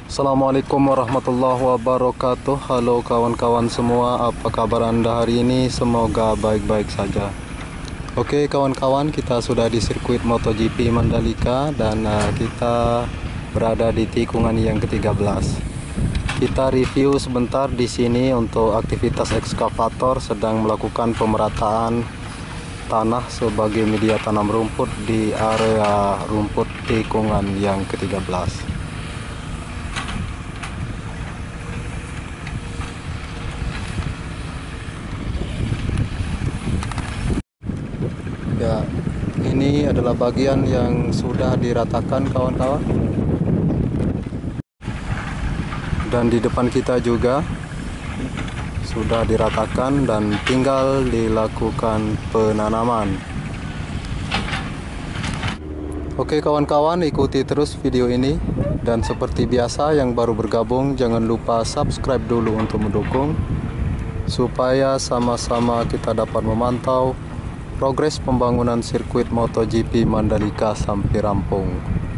Assalamualaikum warahmatullahi wabarakatuh. Halo kawan-kawan semua, apa kabar Anda hari ini? Semoga baik-baik saja. Oke kawan-kawan, kita sudah di sirkuit MotoGP Mandalika dan kita berada di tikungan yang ke-13. Kita review sebentar di sini untuk aktivitas ekskavator sedang melakukan pemerataan tanah sebagai media tanam rumput di area rumput tikungan yang ke-13. Ya, ini adalah bagian yang sudah diratakan kawan-kawan. Dan di depan kita juga sudah diratakan dan tinggal dilakukan penanaman. Oke kawan-kawan, ikuti terus video ini. Dan seperti biasa, yang baru bergabung jangan lupa subscribe dulu untuk mendukung, supaya sama-sama kita dapat memantau progres pembangunan sirkuit MotoGP Mandalika sampai rampung.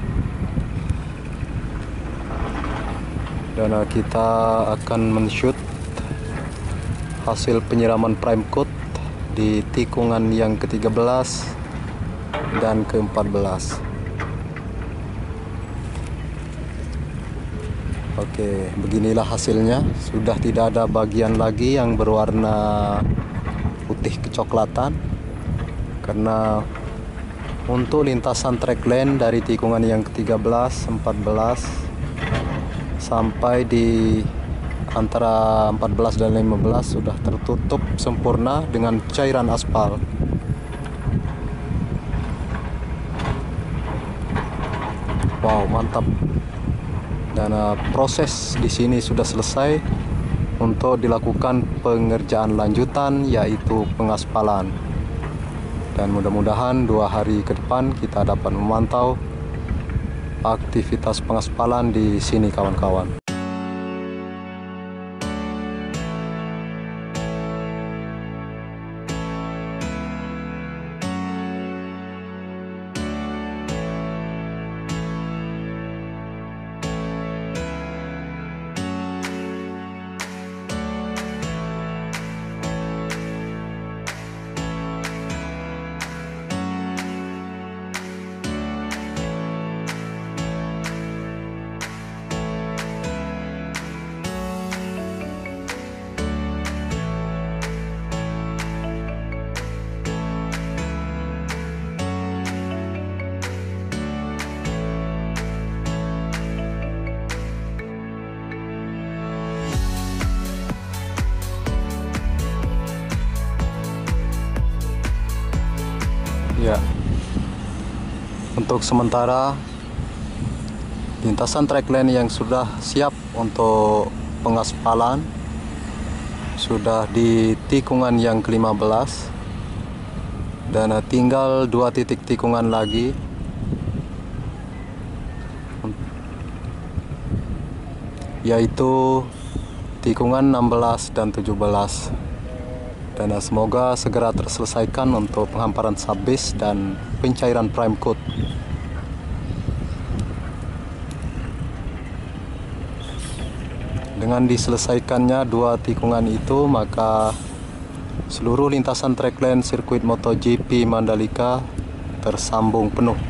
Dan kita akan men-shoot hasil penyiraman prime coat di tikungan yang ke-13 dan ke-14. Oke, beginilah hasilnya. Sudah tidak ada bagian lagi yang berwarna putih kecoklatan, karena untuk lintasan track lane dari tikungan yang ke-13, 14 sampai di antara 14 dan 15 sudah tertutup sempurna dengan cairan aspal. Wow, mantap. Dan proses di sini sudah selesai untuk dilakukan pengerjaan lanjutan, yaitu pengaspalan. Dan mudah-mudahan 2 hari ke depan kita dapat memantau aktivitas pengaspalan di sini kawan-kawan. Ya, untuk sementara lintasan track lane yang sudah siap untuk pengaspalan sudah di tikungan yang ke-15, dan tinggal 2 titik tikungan lagi, yaitu tikungan 16 dan 17. Dan semoga segera terselesaikan untuk penghamparan subbase dan pencairan prime coat. Dengan diselesaikannya 2 tikungan itu, maka seluruh lintasan track lane sirkuit MotoGP Mandalika tersambung penuh.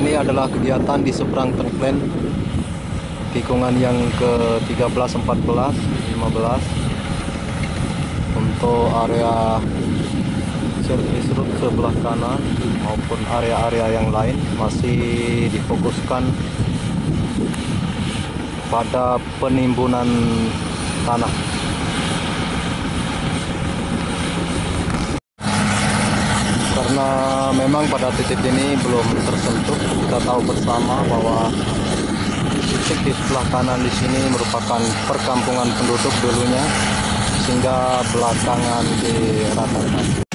ini adalah kegiatan di seberang Tengklen, tikungan yang ke-13, 14, 15 untuk area service road sebelah kanan maupun area-area yang lain masih difokuskan pada penimbunan tanah. Karena memang pada titik ini belum tersentuh, kita tahu bersama bahwa titik di sebelah kanan di sini merupakan perkampungan penduduk dulunya, sehingga belakangan diratakan.